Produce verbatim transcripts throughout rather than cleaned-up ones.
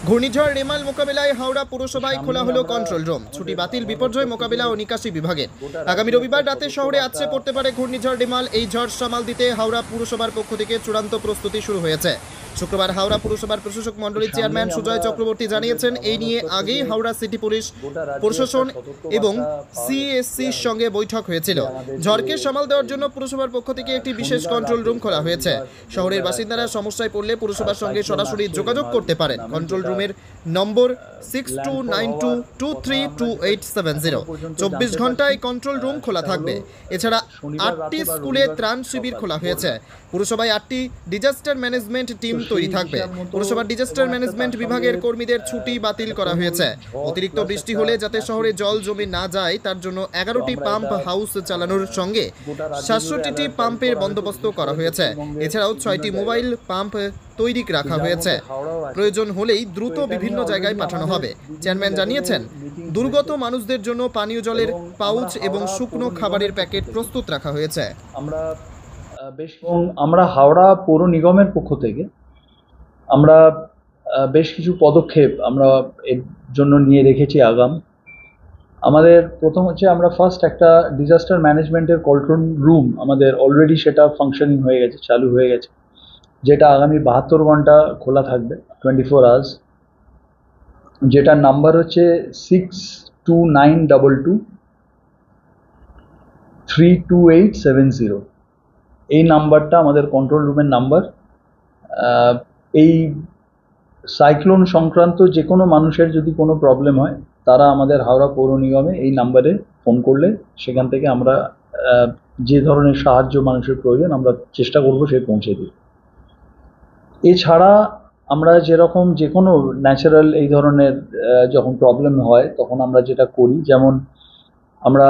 ঘূর্ণিঝড় রেমাল মোকাবিলায় হাওড়া পুরসভায় খোলা হলো কন্ট্রোল রুম। ছুটি বাতিল বিপর্যয় মোকাবিলা ও নিকাশি বিভাগের। আগামী রবিবার রাতে শহরে আছড়ে পড়তে পারে ঘূর্ণিঝড় রেমাল। এই ঝড় সামাল দিতে হাওড়া পুরসভার পক্ষ থেকে চূড়ান্ত প্রস্তুতি শুরু হয়েছে। শুক্রবার হাওড়া পুরসভার প্রশাসক মণ্ডলীর চেয়ারম্যান সুজয় চক্রবর্তী জানিয়েছেন, এই নিয়ে আগেই হাওড়া সিটি পুলিশ প্রশাসন এবং সিএসসির সঙ্গে বৈঠক হয়েছিল। ঝড়কে সামাল দেওয়ার জন্য পুরসভার পক্ষ থেকে একটি বিশেষ কন্ট্রোল রুম খোলা হয়েছে। শহরের বাসিন্দারা সমস্যায় পড়লে পুরসভার সঙ্গে সরাসরি যোগাযোগ করতে পারেন। কন্ট্রোল রুমের number six two nine two two three two eight seven zero. চব্বিশ ঘন্টায় কন্ট্রোল রুম খোলা থাকবে। এছাড়া আটটি স্কুলে ত্রাণ শিবির খোলা হয়েছে। পুরসভায় আটটি ডিজাস্টার ম্যানেজমেন্ট টিম তৈরি থাকবে। পুরসভার ডিজাস্টার ম্যানেজমেন্ট বিভাগের কর্মীদের ছুটি বাতিল করা হয়েছে। অতিরিক্ত বৃষ্টি হলে যাতে শহরে জল জমে না যায় তার জন্য এগারোটি পাম্প হাউস চালানোর সঙ্গে সাতষট্টিটি পাম্পের বন্দোবস্ত করা হয়েছে। এছাড়াও ছয়টি মোবাইল পাম্প তৈরি রাখা হয়েছে। প্রয়োজন হলেই দ্রুত বিভিন্ন জায়গায় পাঠানো হবে। চেয়ারম্যান জানিয়েছেন, দুর্গত মানুষদের জন্য পানীয় জলের পাউচ এবং শুকনো খাবারের প্যাকেট প্রস্তুত রাখা হয়েছে। আমরা বেশ এবং আমরা হাওড়া পৌর নিগমের পক্ষ থেকে আমরা বেশ কিছু পদক্ষেপ আমরা এর জন্য নিয়ে রেখেছি আগাম। আমাদের প্রথম হচ্ছে, আমরা ফার্স্ট একটা ডিজাস্টার ম্যানেজমেন্টের কন্ট্রোল রুম আমাদের অলরেডি সেটা ফাংশনিং হয়ে গেছে, চালু হয়ে গেছে, যেটা আগামী বাহাত্তর ঘন্টা খোলা থাকবে, টোয়েন্টি ফোর আওয়ার্স। যেটার নাম্বার হচ্ছে six two nine double two three two eight seven zero. এই নাম্বারটা আমাদের কন্ট্রোল রুমের নাম্বার। এই সাইক্লোন সংক্রান্ত যে কোনো মানুষের যদি কোনো প্রবলেম হয়, তারা আমাদের হাওড়া পৌর নিগমে এই নাম্বারে ফোন করলে সেখান থেকে আমরা যে ধরনের সাহায্য মানুষের প্রয়োজন আমরা চেষ্টা করব সে পৌঁছে দিই। এছাড়া আমরা যেরকম যে কোনো ন্যাচারাল এই ধরনের যখন প্রবলেম হয় তখন আমরা যেটা করি, যেমন আমরা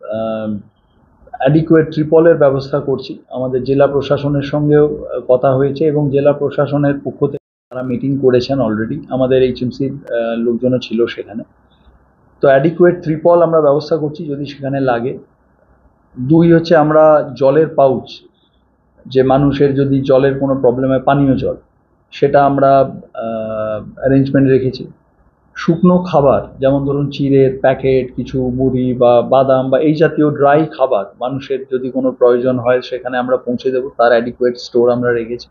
অ্যাডিকুয়েট ট্রিপলের ব্যবস্থা করছি। আমাদের জেলা প্রশাসনের সঙ্গেও কথা হয়েছে এবং জেলা প্রশাসনের পক্ষ থেকে তারা মিটিং করেছেন অলরেডি। আমাদের এইচএমসির লোকজনও ছিল সেখানে। তো অ্যাডিকুয়েট ট্রিপল আমরা ব্যবস্থা করছি যদি সেখানে লাগে। দুই হচ্ছে, আমরা জলের পাউচ, যে মানুষের যদি জলের কোনো প্রবলেম হয়, পানীয় জল, সেটা আমরা অ্যারেঞ্জমেন্ট রেখেছি। শুকনো খাবার, যেমন ধরুন চিড়ের প্যাকেট, কিছু মুড়ি বা বাদাম বা এই জাতীয় ড্রাই খাবার মানুষের যদি কোনো প্রয়োজন হয় সেখানে আমরা পৌঁছে দেবো, তার অ্যাডিকুয়েট স্টোর আমরা রেখেছি।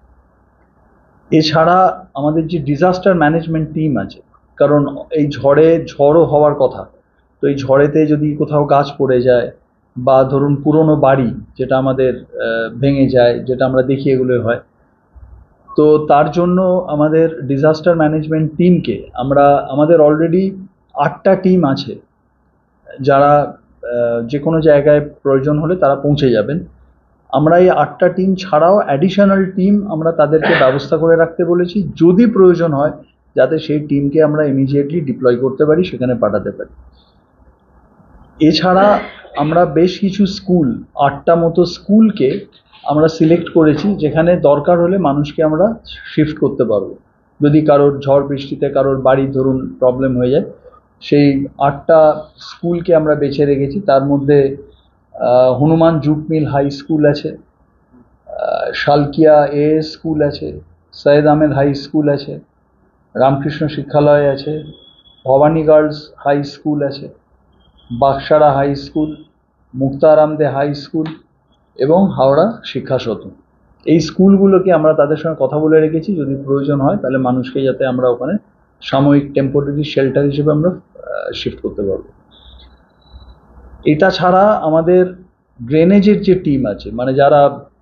এছাড়া আমাদের যে ডিজাস্টার ম্যানেজমেন্ট টিম আছে, কারণ এই ঝড়ে ঝড়ও হওয়ার কথা, তো এই ঝড়েতে যদি কোথাও গাছ পড়ে যায় বা ধরুন পুরনো বাড়ি যেটা আমাদের ভেঙে যায়, যেটা আমরা দেখি এগুলো হয়, তো তার জন্য আমাদের ডিজাস্টার ম্যানেজমেন্ট টিমকে আমরা, আমাদের অলরেডি আটটা টিম আছে যারা যে কোনো জায়গায় প্রয়োজন হলে তারা পৌঁছে যাবেন। আমরা এই আটটা টিম ছাড়াও অ্যাডিশনাল টিম আমরা তাদেরকে ব্যবস্থা করে রাখতে বলেছি, যদি প্রয়োজন হয় যাতে সেই টিমকে আমরা ইমিডিয়েটলি ডিপ্লয় করতে পারি, সেখানে পাঠাতে পারি। এছাড়া আমরা বেশ কিছু স্কুল, আটটা মতো স্কুলকে আমরা সিলেক্ট করেছি, যেখানে দরকার হলে মানুষকে আমরা শিফট করতে পারবো। যদি কারোর ঝড় বৃষ্টিতে কারোর বাড়ি ধরুন প্রবলেম হয়ে যায়, সেই আটটা স্কুলকে আমরা বেছে রেখেছি। তার মধ্যে Hanuman jute mill high school আছে, শালকিয়া এ স্কুল আছে, সৈয়দ আহমেদ হাই স্কুল আছে, রামকৃষ্ণ শিক্ষালয় আছে, ভবানী গার্লস হাই স্কুল আছে, বাক্সারা হাই স্কুল, মুক্তারামদে হাই স্কুল এবং হাওড়া শিক্ষা সদন। এই স্কুলগুলোকে আমরা তাদের সঙ্গে কথা বলে রেখেছি, যদি প্রয়োজন হয় তাহলে মানুষকে যাতে আমরা ওখানে সাময়িক টেম্পোরারি শেল্টার হিসেবে আমরা শিফট করতে পারবো। এটা ছাড়া আমাদের ড্রেনেজের যে টিম আছে, মানে যারা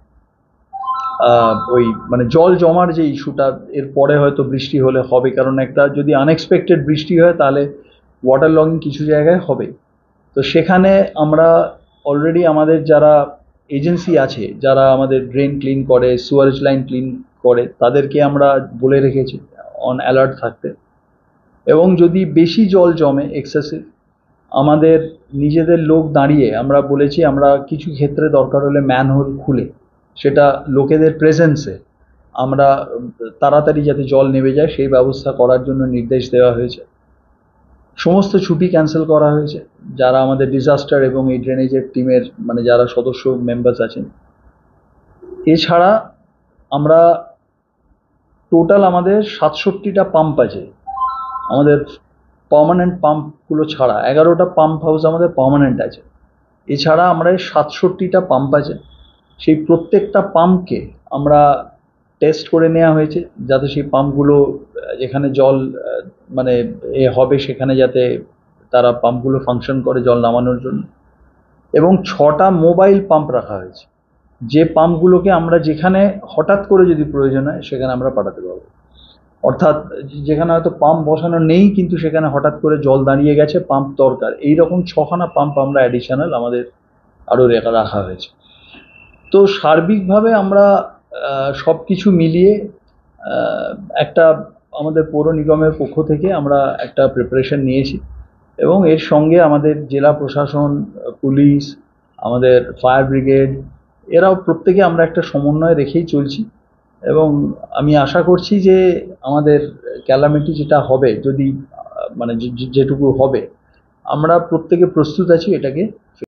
ওই মানে জল জমার যে ইস্যুটা এর পরে হয়তো বৃষ্টি হলে হবে, কারণ একটা যদি আনএক্সপেক্টেড বৃষ্টি হয় তাহলে ওয়াটার লগিং কিছু জায়গায় হবে। তো সেখানে আমরা অলরেডি আমাদের যারা এজেন্সি আছে, যারা আমাদের ড্রেন ক্লিন করে, সুয়ারেজ লাইন ক্লিন করে, তাদেরকে আমরা বলে রেখেছি অন অ্যালার্ট থাকতে। এবং যদি বেশি জল জমে এক্সেসিভ, আমাদের নিজেদের লোক দাঁড়িয়ে আমরা বলেছি আমরা কিছু ক্ষেত্রে দরকার হলে ম্যানহোল খুলে সেটা লোকেদের প্রেজেন্সে আমরা তাড়াতাড়ি যাতে জল নেমে যায় সেই ব্যবস্থা করার জন্য নির্দেশ দেওয়া হয়েছে। সমস্ত ছুটি ক্যান্সেল করা হয়েছে যারা আমাদের ডিজাস্টার এবং এই ড্রেনেজের টিমের মানে যারা সদস্য মেম্বার্স আছেন। এছাড়া আমরা টোটাল আমাদের সাতষট্টিটা পাম্প আছে আমাদের পার্মানেন্ট পাম্পগুলো ছাড়া এগারোটা পাম্প হাউস আমাদের পার্মানেন্ট আছে। এছাড়া আমরা সাতষট্টিটা পাম্প আছে, সেই প্রত্যেকটা পাম্পকে আমরা টেস্ট করে নেওয়া হয়েছে যাতে সেই পাম্পগুলো যেখানে জল আহ, মানে এ হবে সেখানে যাতে তারা পাম্পগুলো ফাংশন করে জল নামানোর জন্য। এবং ছটা মোবাইল পাম্প রাখা হয়েছে, যে পাম্পগুলোকে আমরা যেখানে হঠাৎ করে যদি প্রয়োজন হয় সেখানে আমরা পাঠাতে পারবো। অর্থাৎ যেখানে হয়তো পাম্প বসানো নেই কিন্তু সেখানে হঠাৎ করে জল দাঁড়িয়ে গেছে, পাম্প দরকার, এইরকম ছখানা পাম্প আমরা অ্যাডিশনাল আমাদের আরও রাখা হয়েছে। তো সার্বিকভাবে আমরা সব কিছু মিলিয়ে আহ, একটা আমাদের পৌর নিগমের পক্ষ থেকে আমরা একটা প্রিপারেশন নিয়েছি এবং এর সঙ্গে আমাদের জেলা প্রশাসন, পুলিশ, আমাদের ফায়ার ব্রিগেড, এরাও প্রত্যেকে আমরা একটা সমন্বয় রেখেই চলছি। এবং আমি আশা করছি যে আমাদের ক্যালামিটি যেটা হবে, যদি আহ, মানে যে- যে- যেটুকু হবে, আমরা প্রত্যেকে প্রস্তুত আছি এটাকে